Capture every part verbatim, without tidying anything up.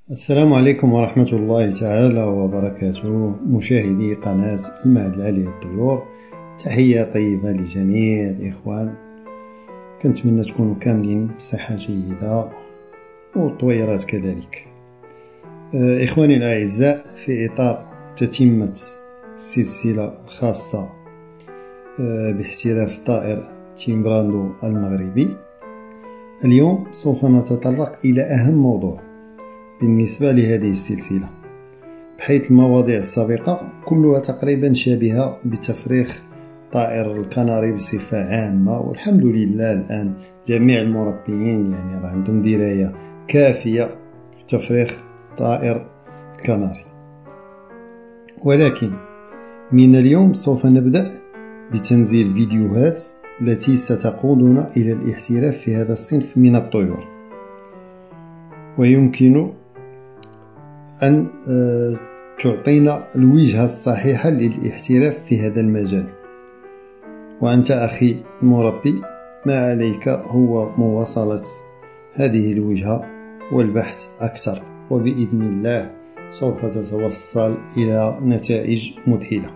السلام عليكم ورحمة الله تعالى وبركاته، مشاهدي قناة المهد العالي للطيور. تحية طيبة لجميع الإخوان، كنتمنى تكونوا كاملين بصحة جيدة والطويرات كذلك. إخواني الأعزاء، في إطار تتمة السلسلة الخاصة باحتراف طائر تيمبراندو المغربي، اليوم سوف نتطرق إلى أهم موضوع بالنسبة لهذه السلسلة، بحيث المواضيع السابقة كلها تقريبا شابهة بتفريخ طائر الكناري بصفة عامة، والحمد لله الآن جميع المربيين يعني راه عندهم دراية كافية في تفريخ طائر الكناري. ولكن من اليوم سوف نبدأ بتنزيل فيديوهات التي ستقودنا إلى الاحتراف في هذا الصنف من الطيور، ويمكن أن تعطينا الوجهة الصحيحة للاحتراف في هذا المجال. وأنت أخي المربي، ما عليك هو مواصلة هذه الوجهة والبحث أكثر، وبإذن الله سوف تتوصل إلى نتائج مذهلة.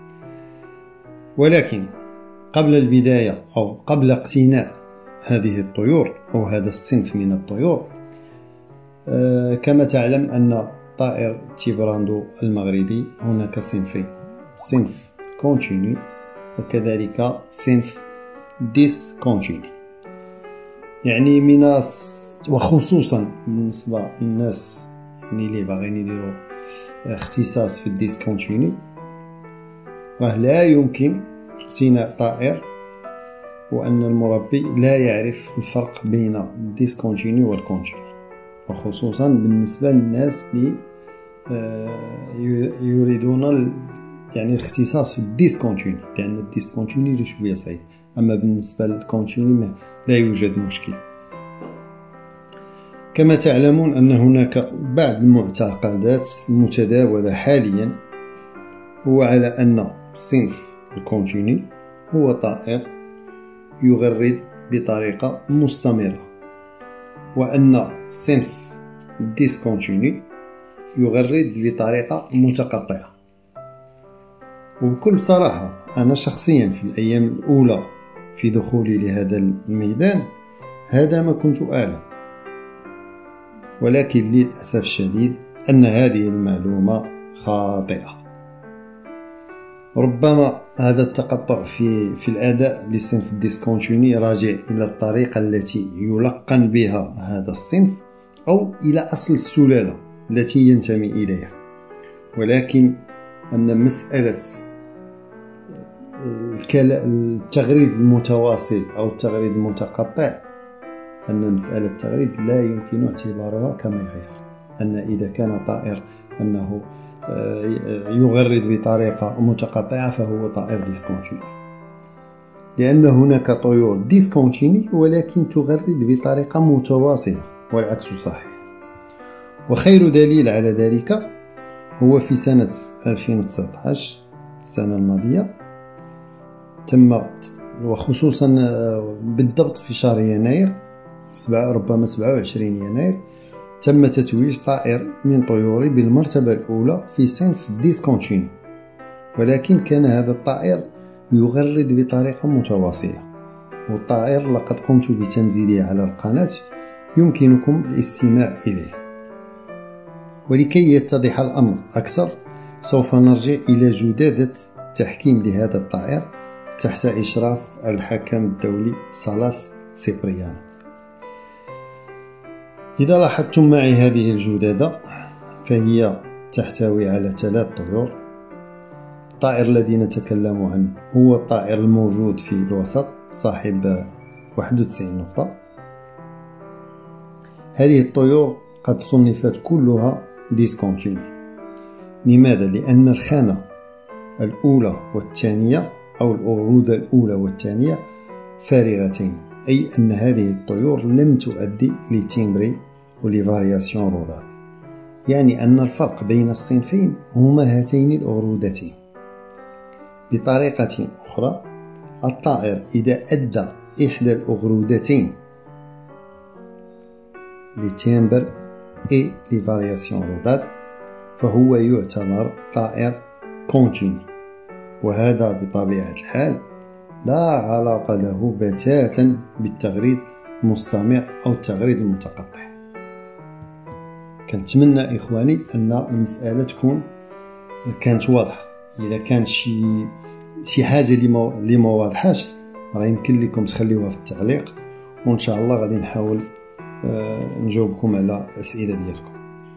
ولكن قبل البداية أو قبل اقتناء هذه الطيور أو هذا الصنف من الطيور، أه كما تعلم أن طائر تيمبراندو المغربي هناك صنفين، صنف كونتيني وكذلك صنف ديسكونتيني. يعني من وخصوصا بالنسبة للناس يعني اللي باغيين يديروا اختصاص في الديسكونتيني، راه لا يمكن اقتناء طائر وأن المربي لا يعرف الفرق بين الديسكونتيني والكونتيني، وخصوصا بالنسبة للناس اللي يريدون يعني الاختصاص في الديسكونتيني، لأن الديسكونتيني شوية صعيب، أما بالنسبة للكونتيني لا يوجد مشكل. كما تعلمون أن هناك بعض المعتقدات المتداولة حاليا، هو على أن صنف الكونتيني هو طائر يغرد بطريقة مستمرة، وأن صنف الديسكونتيني يغرد بطريقة متقطعة. وبكل صراحة أنا شخصيا في الأيام الأولى في دخولي لهذا الميدان هذا ما كنت أعلم، ولكن للأسف الشديد أن هذه المعلومة خاطئة. ربما هذا التقطع في في الأداء لصنف الديسكونتيني راجع إلى الطريقة التي يلقن بها هذا الصنف أو إلى أصل السلالة التي ينتمي إليها، ولكن أن مسألة التغريد المتواصل أو التغريد المتقطع، أن مسألة التغريد لا يمكن اعتبارها كمعيار، أن إذا كان طائر أنه يغرد بطريقة متقطعة فهو طائر ديسكونتيني، لأن هناك طيور ديسكونتيني ولكن تغرد بطريقة متواصلة والعكس صحيح. وخير دليل على ذلك هو في سنة ألفين وتسعة عشر السنة الماضية، تم وخصوصا بالضبط في شهر يناير سبعة ربما سبعة وعشرين يناير تم تتويج طائر من طيوري بالمرتبة الأولى في صنف ديسكونتيني، ولكن كان هذا الطائر يغرد بطريقة متواصلة، والطائر لقد قمت بتنزيله على القناة، يمكنكم الاستماع إليه. ولكي يتضح الأمر أكثر سوف نرجع إلى جدادة تحكيم لهذا الطائر تحت إشراف الحكم الدولي سالاس سيبريانو. إذا لاحظتم معي هذه الجدادة فهي تحتوي على ثلاث طيور. الطائر الذي نتكلم عنه هو الطائر الموجود في الوسط صاحب واحد وتسعين نقطة. هذه الطيور قد صنفت كلها ديسكونتيني. لماذا؟ لأن الخانة الأولى والثانية أو الأغرودة الأولى والثانية فارغتين، أي أن هذه الطيور لم تؤدي لتيمبري ولفارياسيون رودات، يعني أن الفرق بين الصنفين هما هاتين الأغرودتين. بطريقة أخرى، الطائر إذا أدى إحدى الأغرودتين لتيمبر اي لي فارياسيون روداد فهو يعتبر طائر كونتيني، وهذا بطبيعة الحال لا علاقة له بتاتا بالتغريد المستمر أو التغريد المتقطع. كنتمنى إخواني أن المسألة تكون كانت واضحة. إذا كان شي شي حاجة اللي ما واضحاش راه يمكن لكم تخليوها في التعليق، وإن شاء الله غادي نحاول نجاوبكم على الأسئلة ديالكم.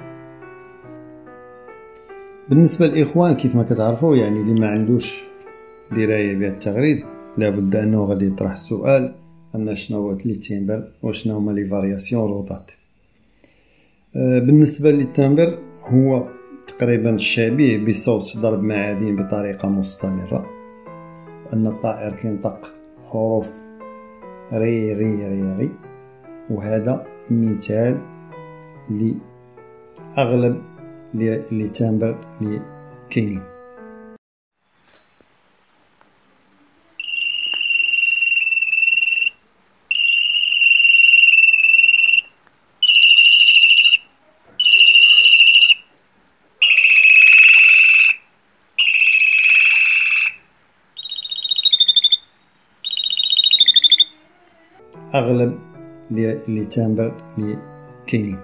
بالنسبة للإخوان كيف ما كتعرفوا يعني اللي ما عندوش دراية بهذا التغريد لابد أنه غادي يطرح السؤال أن شنو هو التيمبر وشنو هما لي فارياسيون رودات. بالنسبة للتمبر هو تقريبا شبيه بصوت ضرب معادن بطريقة مستمرة، أن الطائر كينطق حروف ري ري ري ري، وهذا مثال لأغلب لي تمبر لي كاينين. أغلب لي تمبر لي كاينين.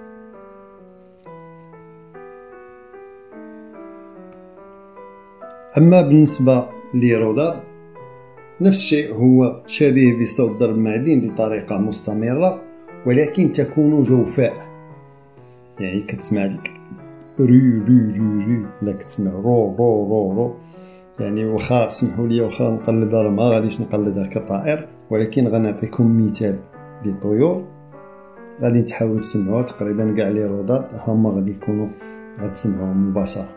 أما بالنسبة لروداد نفس الشيء، هو شبيه بصوت ضرب معدن بطريقة مستمرة، ولكن تكون جوفاء، يعني كتسمع ديك ري ري ري ري ولا كتسمع رو رو رو رو. يعني واخا سمحوا لي واخا نقلدها راه ما غاديش نقلدها كطائر، ولكن غنعطيكم مثال للطيور غادي تحاولوا تسمعوها. تقريبا كاع لي روداد هما غادي يكونوا غتسمعوهم مباشرة.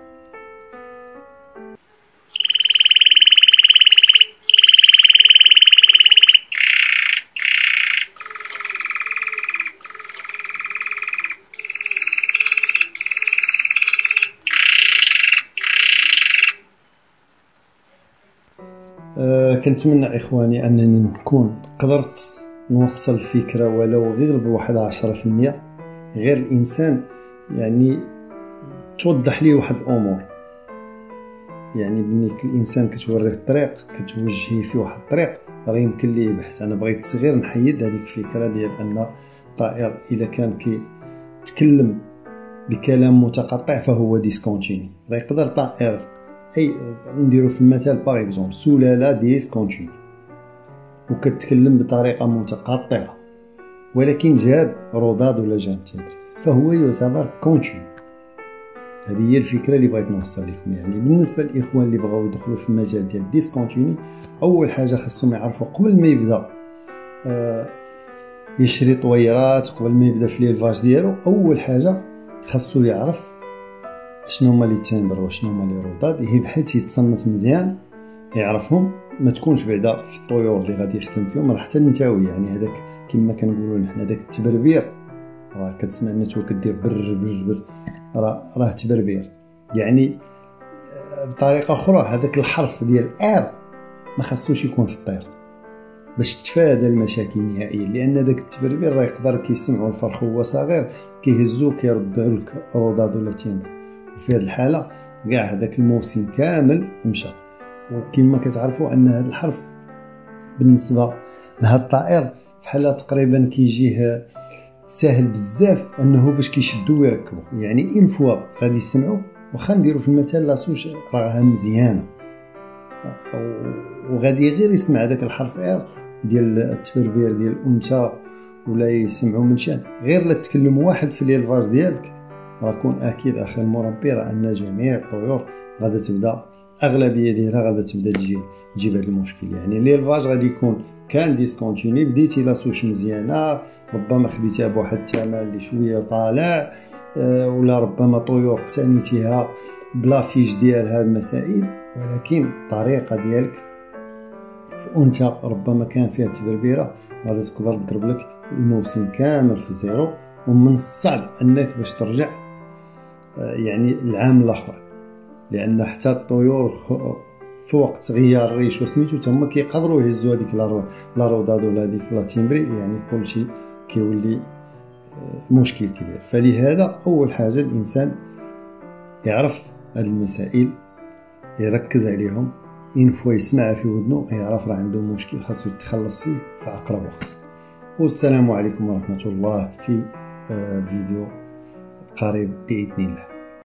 أه كنتمنى إخواني أنني نكون قدرت نوصل الفكرة ولو غير بواحد عشرة في المية، غير الإنسان يعني توضح ليه واحد الأمور. يعني بني الإنسان كتوريه الطريق كتوجهيه في واحد الطريق راه يمكن ليه يبحث. أنا بغيت غير نحيد هذيك الفكرة ديال أن الطائر إذا كان كيتكلم بكلام متقطع فهو ديسكونتيني. راه يقدر طائر اي نديرو في المثال باغ اكزومبل سلالة ديسكونتيني وكتكلم بطريقة متقطعة، ولكن جاب روداد ولا جاب تمبر فهو يعتبر كونتيني. هذه هي الفكرة اللي بغيت نوصل لكم. يعني بالنسبة للإخوان اللي بغاو يدخلوا في المجال ديال ديسكونتيني، أول حاجة خاصهم يعرفوا قبل ما يبدا آه يشري طويرات، قبل ما يبدا في ليلفاج ديالو، أول حاجة خاصو يعرف شنو هما لي تيمبر وشنو هما لي روداد، يبحث يتصنت مزيان يعرفهم. ما تكونش بعدا في الطيور اللي غادي يخدم فيهم راه حتى نتاوي يعني هذاك كما كنقولوا حنا داك التبربير، راه كتسمع النتوى كدير بر بر بر راه راه تبربير. يعني بطريقه اخرى هذاك الحرف ديال ار ما خاصوش يكون في الطير باش تفادى المشاكل نهائيا، لان داك التبربير راه يقدر كيسمعوا الفرخ وهو صغير كيهزوه كيردوا لك روداد ولا تيمبر، وفي هذه الحاله كاع هذاك الموسم كامل مشى. وكما كتعرفوا ان هذا الحرف بالنسبه لهذا الطائر بحال تقريبا كيجيه ساهل بزاف انه باش كيشدوا ويركبوا. يعني ان فوا غادي يسمعوا واخا نديروا في المثال لاصوش راها مزيانه وغادي غير يسمع هذاك الحرف ار ديال التبربير ديال الانثى ولا يسمعوا من شان غير لا تكلم واحد في ليلفاج ديالك، راه كون اكيد اخي المربي راه ان جميع الطيور غادا تبدا اغلبيه ديالها غادا تبدا تجي تجيب هذا المشكل. يعني ليلفاج غادي يكون كان ديسكونتيني، بديتي لاصوش مزيانه ربما خديتها بواحد الثمن اللي شويه طالع أه ولا ربما طيور اقتنيتيها بلا فيش ديال هاد المسائل، ولكن الطريقه ديالك في انثى ربما كان فيها تبربيره غادي تقدر تضرب لك الموسم كامل في زيرو، ومن الصعب انك باش ترجع أه يعني العام الاخر، لان حتى الطيور في وقت غيار الريش وسميتو تما كيقدروا يهزوا هذيك لا روداد ولا هذيك لا تيمبري، يعني كلشي كيولي مشكل كبير. فلهذا أول حاجة الإنسان يعرف هذه المسائل، يركز عليهم، ينفوا يسمعها في ودنه، يعرف راه عنده مشكل خاصو يتخلص فيه في أقرب وقت. والسلام عليكم ورحمة الله في فيديو قريب بإذن الله.